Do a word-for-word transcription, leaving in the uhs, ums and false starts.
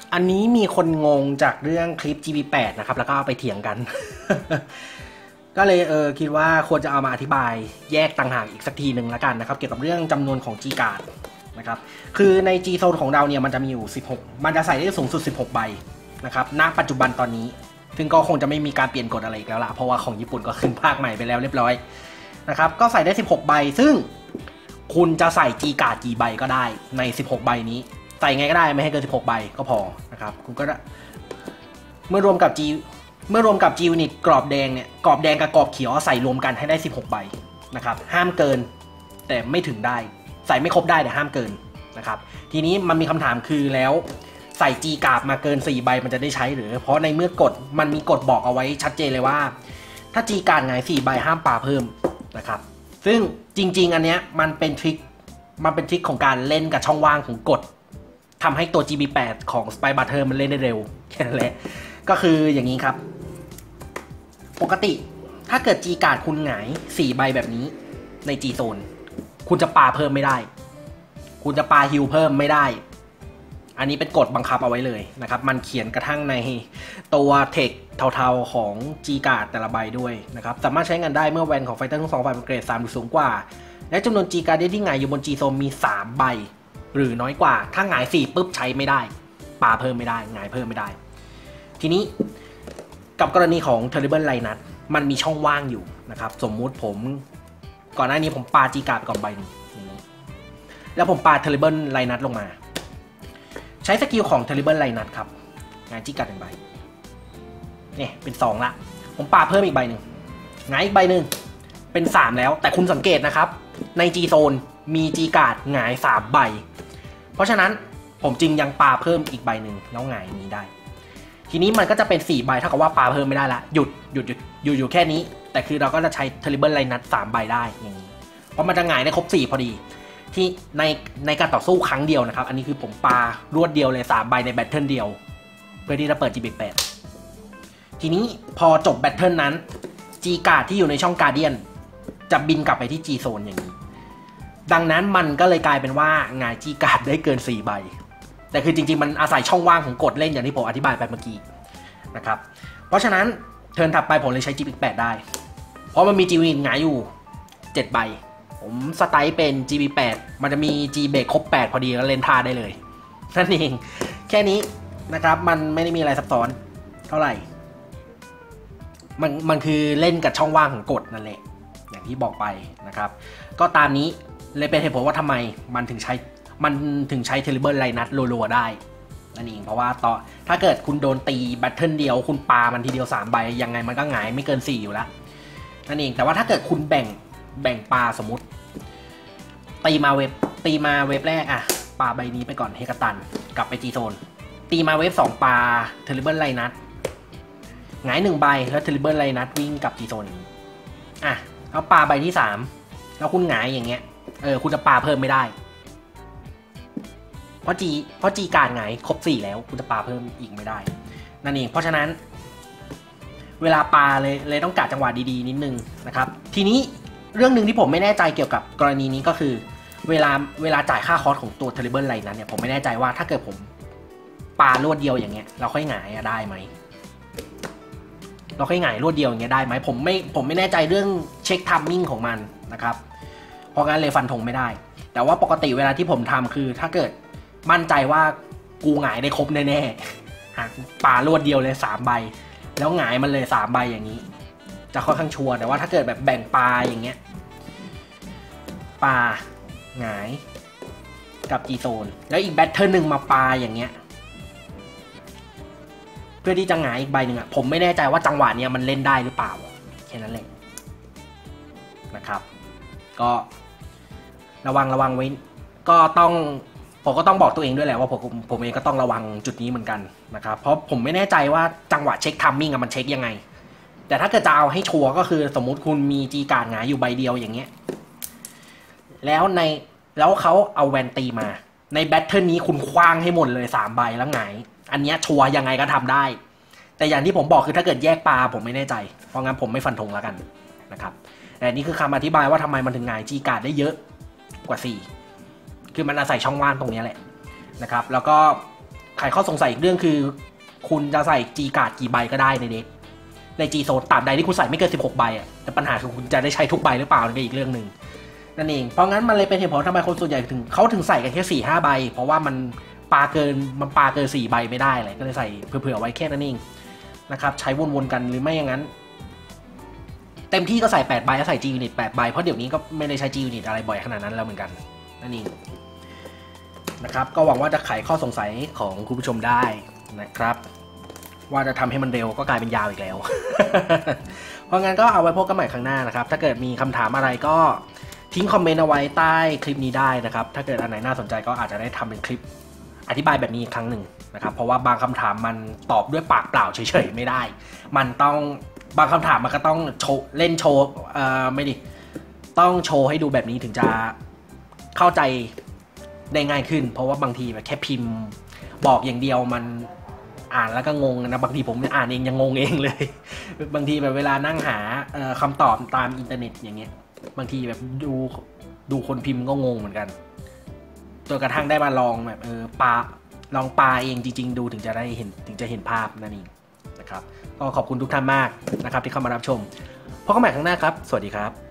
อันนี้มีคนงงจากเรื่องคลิป จี บี แปด นะครับแล้วก็เอาไปเถียงกัน ก็เลยเออคิดว่าควรจะเอามาอธิบายแยกต่างหากอีกสักทีหนึ่งแล้วกันนะครับเกี่ยวกับเรื่องจำนวนของ G card นะครับคือใน G zone ของเราเนี่ยมันจะมีอยู่สิบหกมันจะใส่ได้สูงสุดสิบหกใบนะครับณปัจจุบันตอนนี้ซึ่งก็คงจะไม่มีการเปลี่ยนกฎอะไรอีกแล้วล่ะเพราะว่าของญี่ปุ่นก็ขึ้นภาคใหม่ไปแล้วเรียบร้อยนะครับก็ใส่ได้สิบหกใบซึ่งคุณจะใส่ G card กี่ใบก็ได้ในสิบหกใบนี้ใส่ไงก็ได้ไม่ให้เกินสิบหกใบก็พอนะครับคุณก็เมื่อรวมกับ G เมื่อรวมกับ G Unit กรอบแดงเนี่ยกรอบแดงกับกรอบเขียวใส่รวมกันให้ได้สิบหกใบนะครับห้ามเกินแต่ไม่ถึงได้ใส่ไม่ครบได้แต่ห้ามเกินนะครับทีนี้มันมีคำถามคือแล้วใส่ G กราบมาเกินสี่ใบมันจะได้ใช้หรือเพราะในเมื่อกฎมันมีกฎบอกเอาไว้ชัดเจนเลยว่าถ้า G การหงายสี่ใบห้ามปาเพิ่มนะครับซึ่งจริงๆอันเนี้ยมันเป็นทริคมันเป็นทริคของการเล่นกับช่องว่างของกฎทำให้ตัว จี บี แปด ของ Spy Butter มันเล่นได้เร็วแค่นั้นแหละก็คืออย่างนี้ครับปกติถ้าเกิด G การ์ดคุณหงายสี่ใบแบบนี้ใน G Zone คุณจะปาเพิ่มไม่ได้คุณจะปาฮิลเพิ่มไม่ได้อันนี้เป็นกฎบังคับเอาไว้เลยนะครับมันเขียนกระทั่งในตัวเทคเทาๆของ G การ์ดแต่ละใบด้วยนะครับสามารถใช้งานได้เมื่อแวนของไฟเตอร์ทั้งสองฝ่ายเป็นเกรดสามหรือสูงกว่าและจำนวน G การ์ดที่หงายอยู่บน G Zone มีสามใบหรือน้อยกว่าถ้าหงายสี่ปุ๊บใช้ไม่ได้ปาเพิ่มไม่ได้หงายเพิ่มไม่ได้ทีนี้กับกรณีของ Terrible Lineup มันมีช่องว่างอยู่นะครับสมมุติผมก่อนหน้านี้ผมปา G การ์ดไปก่อนใบนึงแล้วผมปา Terrible Lineup ลงมาใช้สกิลของ Terrible Lineup ครับหงาย G การ์ดหนึ่งใบเนี่ยเป็นสองละผมปาเพิ่มอีกใบหนึ่งหงายอีกใบหนึ่งเป็นสามแล้วแต่คุณสังเกตนะครับใน G Zone มี G การ์ดหงายสามใบเพราะฉะนั้นผมจึงยังปาเพิ่มอีกใบหนึ่งแล้วหงายนี้ได้ทีนี้มันก็จะเป็นสี่ใบเท่ากับว่าปาเพิ่มไม่ได้ละหยุดหยุดหยุดอยู่อยู่แค่นี้แต่คือเราก็จะใช้ Terrible Lineup สามใบได้อย่างนี้เพราะมันจะหงายได้ครบสี่พอดีที่ในในการต่อสู้ครั้งเดียวนะครับอันนี้คือผมปารวดเดียวเลยสามใบในแบทเทิลเดียวเพื่อที่จะเปิด จี บี แปด ทีนี้พอจบแบทเทิลนั้น G การ์ดที่อยู่ในช่องการ์เดียนจะบินกลับไปที่ G Zone อย่างนี้ดังนั้นมันก็เลยกลายเป็นว่าหงาย G การ์ดได้เกินสี่ใบแต่คือจริงๆมันอาศัยช่องว่างของกฎเล่นอย่างที่ผมอธิบายไปเมื่อกี้นะครับเพราะฉะนั้นเทิร์นถัดไปผมเลยใช้ จี บี แปด ได้เพราะมันมี G Win หงายอยู่เจ็ดใบผมสไตล์เป็น จี บี แปด มันจะมี G เบรกครบแปดพอดีแล้วเล่นท่าได้เลยนั่นเองแค่นี้นะครับมันไม่ได้มีอะไรซับซ้อนเท่าไหร่มันมันคือเล่นกับช่องว่างของกฎนั่นแหละอย่างที่บอกไปนะครับก็ตามนี้เลยเป็นเหตุผลว่าทำไมมันถึงใช้มันถึงใช้ Terrible Lineup รัวๆได้นั่นเองเพราะว่าต่อถ้าเกิดคุณโดนตีแบทเทิลเดียวคุณปามันทีเดียวสามใบยังไงมันก็หงายไม่เกินสี่อยู่แล้วนั่นเองแต่ว่าถ้าเกิดคุณแบ่งแบ่งปาสมมติตีมาเว็บตีมาเว็บแรกอะปาใบนี้ไปก่อนเฮกาตันกลับไป G Zone ตีมาเว็บสองปา Terrible Lineup หงายหนึ่งใบแล้ว Terrible Lineup วิ่งกลับ G Zone นี้อ่ะเอาปาใบที่สามแล้วคุณหงายอย่างเงี้ยเออคุณจะปาเพิ่มไม่ได้เพราะ G เพราะ G การหงายครบสี่แล้วคุณจะปาเพิ่มอีกไม่ได้นั่นเองเพราะฉะนั้นเวลาปาเลยเลยต้องกะจังหวะดีๆนิดนึงนะครับทีนี้เรื่องหนึ่งที่ผมไม่แน่ใจเกี่ยวกับกรณีนี้ก็คือเวลาเวลาจ่ายค่าคอร์สของตัว Terrible Lineup เนี่ยผมไม่แน่ใจว่าถ้าเกิดผมปารวดเดียวอย่างเงี้ยเราค่อยหงายได้ไหมเราค่อยหงายรวดเดียวอย่างเงี้ยได้ไหมผมไม่ผมไม่แน่ใจเรื่องเช็คทัมมิ่งของมันนะครับเพราะงั้นเลยฟันธงไม่ได้แต่ว่าปกติเวลาที่ผมทำคือถ้าเกิดมั่นใจว่ากูหงายได้ครบแน่ๆหากปารวดเดียวเลยสามใบแล้วหงายมันเลยสามใบอย่างนี้จะค่อนข้างชัวร์แต่ว่าถ้าเกิดแบบแบ่งปลาอย่างเงี้ยปลาหงายกับ G Zone แล้วอีกแบทเทิลหนึ่งมาปลาอย่างเงี้ยเพื่อที่จะหงายอีกใบหนึ่งอ่ะผมไม่แน่ใจว่าจังหวะเนี้ยมันเล่นได้หรือเปล่าแค่นั้นแหละนะครับก็ระวังระวังไว้ก็ต้องผมก็ต้องบอกตัวเองด้วยแหละว่าผมผมเองก็ต้องระวังจุดนี้เหมือนกันนะครับเพราะผมไม่แน่ใจว่าจังหวะเช็คทัมมิ่งอะมันเช็คยังไงแต่ถ้าเกิดจะเอาให้ชัวร์ก็คือสมมุติคุณมี G การ์ดหงายอยู่ใบเดียวอย่างเงี้ยแล้วในแล้วเขาเอาแวนตีมาในแบทเทิลนี้คุณคว้างให้หมดเลยสามใบแล้วหงายอันเนี้ยชัวร์ยังไงก็ทำได้แต่อย่างที่ผมบอกคือถ้าเกิดแยกปลาผมไม่แน่ใจเพราะงั้นผมไม่ฟันธงแล้วกันนะครับแต่นี่คือคำอธิบายว่าทำไมมันถึงหงาย G การ์ดได้เยอะกว่าสี่คือมันอาศัยช่องว่างตรงนี้แหละนะครับแล้วก็ไขข้อสงสัยอีกเรื่องคือคุณจะใส่ G การ์ดกี่ใบก็ได้ในเด็กใน G โซนตราบใดที่คุณใส่ไม่เกินสิบหกใบอ่ะแต่ปัญหาคือคุณจะได้ใช้ทุกใบหรือเปล่านั่นก็อีกเรื่องหนึ่งนั่นเองเพราะงั้นมันเลยเป็นเหตุผลทำไมคนส่วนใหญ่ถึงเขาถึงใส่กันแค่สี่ห้าใบเพราะว่ามันปาเกินมันปาเกินสี่ใบไม่ได้เลยก็เลยใส่เผื่อๆไว้แค่นั้นเองนะครับใช้วนๆกันหรือไม่อย่างนั้นเต็มที่ก็ใส่แปดใบแล้วใส่ G Unit แปดใบเพราะเดี๋ยวนี้ก็ไม่ได้ใช้ G Unit อะไรบ่อยขนาดนั้นแล้วเหมือนกันนั่นเองนะครับก็หวังว่าจะไขข้อสงสัยของคุณผู้ชมได้นะครับว่าจะทำให้มันเร็วก็กลายเป็นยาวอีกแล้ว เพราะงั้นก็เอาไว้พบกันใหม่ครั้งหน้านะครับถ้าเกิดมีคำถามอะไรก็ทิ้งคอมเมนต์เอาไว้ใต้คลิปนี้ได้นะครับถ้าเกิดอันไหนน่าสนใจก็อาจจะได้ทำเป็นคลิปอธิบายแบบนี้อีกครั้งหนึ่งนะครับเพราะว่าบางคำถามมันตอบด้วยปากเปล่าเฉยๆไม่ได้มันต้องบางคำถามมันก็ต้องโชว์เล่นโชว์เอ่อไม่ดิต้องโชว์ให้ดูแบบนี้ถึงจะเข้าใจได้ง่ายขึ้นเพราะว่าบางทีแบบแค่พิมพ์บอกอย่างเดียวมันอ่านแล้วก็งงนะบางทีผมอ่านเองยังงงเองเลยบางทีแบบเวลานั่งหาคำตอบตามอินเทอร์เน็ตอย่างเงี้ยบางทีแบบดูดูคนพิมพ์ก็งงเหมือนกันจนกระทั่งได้มาลองแบบเออปาลองปาเองจริงๆดูถึงจะได้เห็นถึงจะเห็นภาพนั่นเองนะครับก็ขอบคุณทุกท่านมากนะครับที่เข้ามารับชมพบกันใหม่ครั้งหน้าครับสวัสดีครับ